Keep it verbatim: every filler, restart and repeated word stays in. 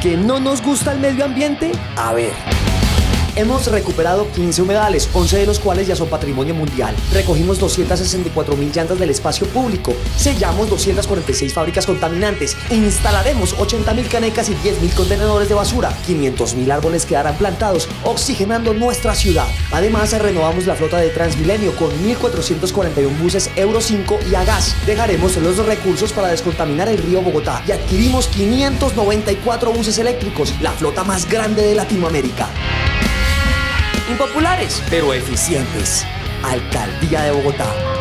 ¿Que no nos gusta el medio ambiente? A ver. Hemos recuperado quince humedales, once de los cuales ya son patrimonio mundial. Recogimos doscientas sesenta y cuatro mil llantas del espacio público. Sellamos doscientas cuarenta y seis fábricas contaminantes. Instalaremos ochenta mil canecas y diez mil contenedores de basura. quinientos mil árboles quedarán plantados, oxigenando nuestra ciudad. Además, renovamos la flota de Transmilenio con mil cuatrocientos cuarenta y uno buses Euro cinco y a gas. Dejaremos los recursos para descontaminar el río Bogotá y adquirimos quinientos noventa y cuatro buses eléctricos, la flota más grande de Latinoamérica. Impopulares, pero eficientes. Alcaldía de Bogotá.